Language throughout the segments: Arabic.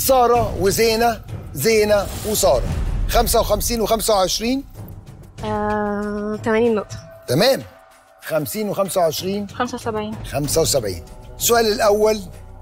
ساره وزينه، زينه وساره. 55 و25 80 نقطة. تمام. 50 و25 75. 75. السؤال الأول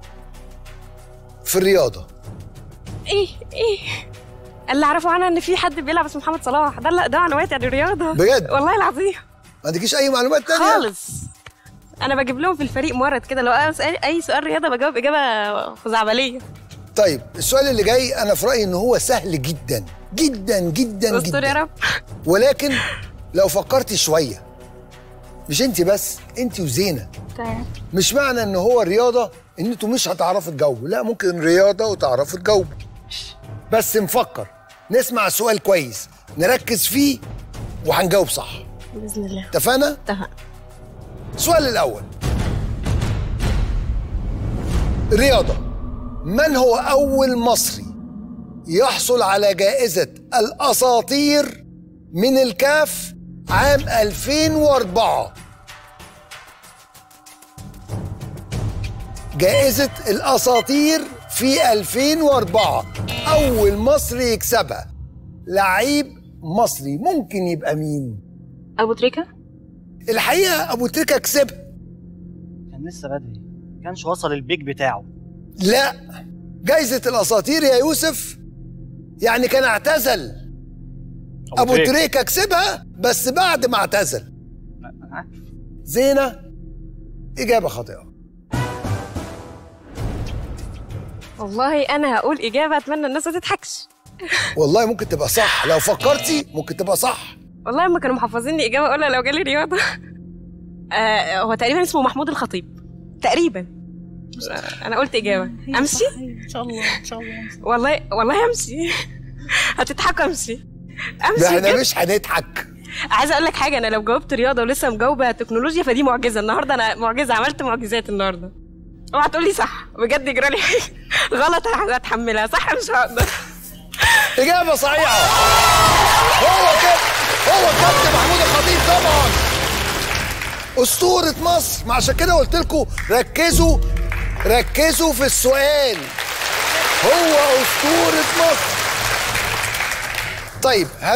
في الرياضة. ايه اللي اعرفه عنها ان في حد بيلعب اسمه محمد صلاح، ده معلوماتي عن الرياضة بجد؟ والله العظيم. ما عندكيش أي معلومات تانية؟ خالص. أنا بجيب لهم في الفريق مرض كده، لو أي سؤال رياضة بجاوب إجابة خزعبلية. طيب السؤال اللي جاي أنا في رأيي إن هو سهل جدا جدا جدا استر يا رب. ولكن لو فكرتي شوية، مش أنت بس، أنت وزينة. تمام. مش معنى إن هو رياضة إن أنتوا مش هتعرفوا تجاوبوا، لا ممكن رياضة وتعرفوا تجاوبوا. بس نفكر، نسمع السؤال كويس، نركز فيه وهنجاوب صح. بإذن الله. اتفقنا؟ اتفقنا. السؤال الأول. رياضة. من هو أول مصري يحصل على جائزة الأساطير من الكاف عام 2004؟ جائزة الأساطير في 2004 أول مصري يكسبها، لعيب مصري، ممكن يبقى مين؟ أبو تريكة؟ الحقيقة أبو تريكة كسبها. كان لسه بدري، ما كانش وصل البيك بتاعه. لا، جايزة الأساطير يا يوسف يعني كان اعتزل. أبو تريكة كسبها بس بعد ما اعتزل. زينة إجابة خاطئة. والله أنا هقول إجابة أتمنى الناس ما تضحكش. والله ممكن تبقى صح، لو فكرتي ممكن تبقى صح. والله ما كانوا محفظيني إجابة أقولها لو جالي رياضة. هو تقريبا اسمه محمود الخطيب تقريبا. أنا قلت إجابة. أمشي؟ إن شاء الله إن شاء الله. والله أمشي. هتضحكوا أمشي. احنا مش هنضحك. عايزة أقول لك حاجة، أنا لو جاوبت رياضة ولسه مجاوبة تكنولوجيا فدي معجزة. النهاردة أنا معجزة، عملت معجزات النهاردة. اوعى تقول لي صح بجد، يجرى لي غلط هتحملها. صح مش هقدر. إجابة صحيحة. هو كابتن محمود الخطيب طبعا أسطورة مصر. ما عشان كده قلت لكم ركزوا في السؤال. هو أسطورة مصر. طيب